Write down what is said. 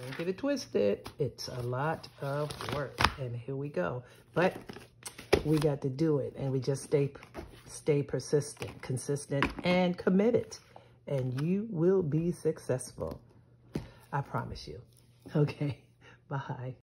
Don't get it twisted. It's a lot of work. And here we go. But we got to do it. And we just stay persistent, consistent, and committed. And you will be successful. I promise you. Okay. Bye.